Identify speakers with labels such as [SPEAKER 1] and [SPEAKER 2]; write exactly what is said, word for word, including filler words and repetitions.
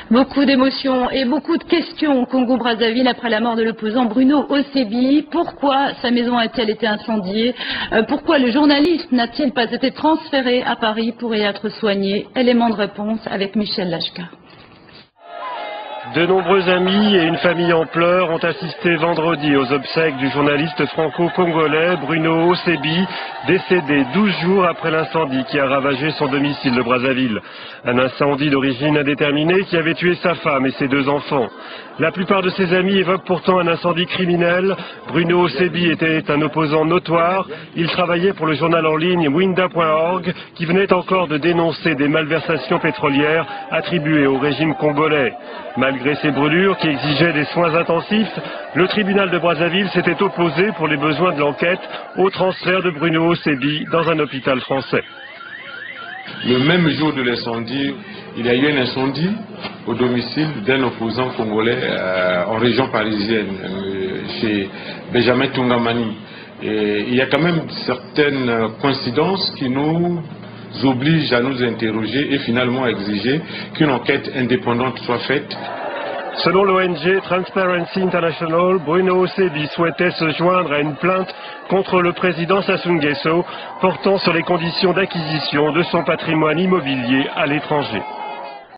[SPEAKER 1] Beaucoup d'émotions et beaucoup de questions au Congo-Brazzaville après la mort de l'opposant Bruno Osebi. Pourquoi sa maison a-t-elle été incendiée? euh, Pourquoi le journaliste n'a-t-il pas été transféré à Paris pour y être soigné? Élément de réponse avec Michel Lachka.
[SPEAKER 2] De nombreux amis et une famille en pleurs ont assisté vendredi aux obsèques du journaliste franco-congolais Bruno Osebi, décédé douze jours après l'incendie qui a ravagé son domicile de Brazzaville. Un incendie d'origine indéterminée qui avait tué sa femme et ses deux enfants. La plupart de ses amis évoquent pourtant un incendie criminel. Bruno Osebi était un opposant notoire. Il travaillait pour le journal en ligne winda point org qui venait encore de dénoncer des malversations pétrolières attribuées au régime congolais. Malgré ces brûlures qui exigeaient des soins intensifs, le tribunal de Brazzaville s'était opposé pour les besoins de l'enquête au transfert de Bruno Osebi dans un hôpital français.
[SPEAKER 3] Le même jour de l'incendie, il y a eu un incendie au domicile d'un opposant congolais euh, en région parisienne, euh, chez Benjamin Tungamani. Et il y a quand même certaines coïncidences qui nous obligent à nous interroger et finalement à exiger qu'une enquête indépendante soit faite.
[SPEAKER 2] Selon l'O N G Transparency International, Bruno Osebi souhaitait se joindre à une plainte contre le président Sassou Nguesso portant sur les conditions d'acquisition de son patrimoine immobilier à l'étranger.